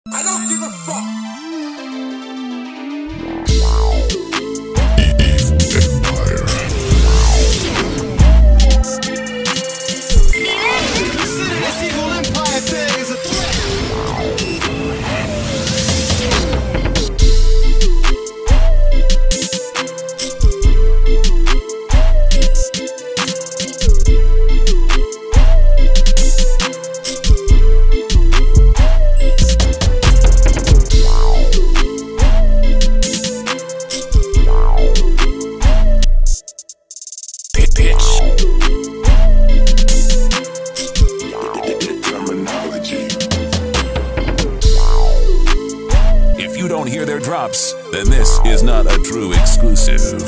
I don't give a fuck. This evil empire thing is a threat. If you don't hear their drops, then this is not a true exclusive.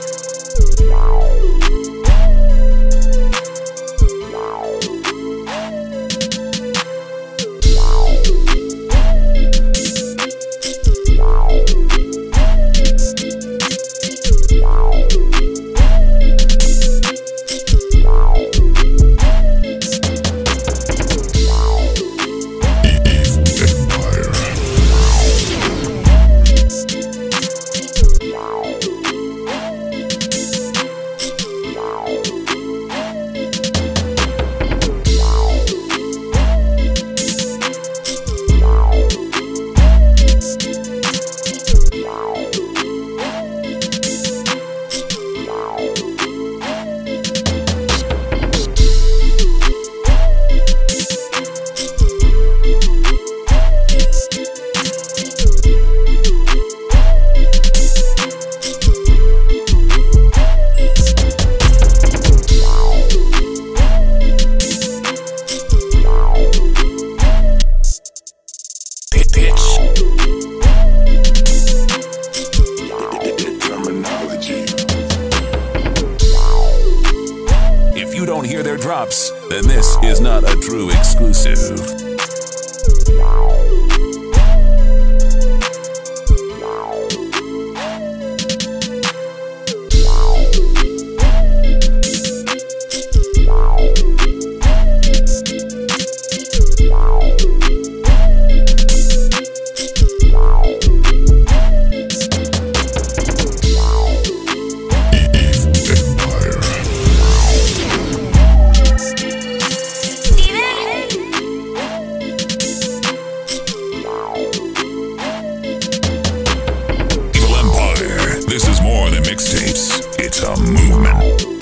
If you don't hear their drops, then this is not a true exclusive. This is more than mixtapes, it's a movement.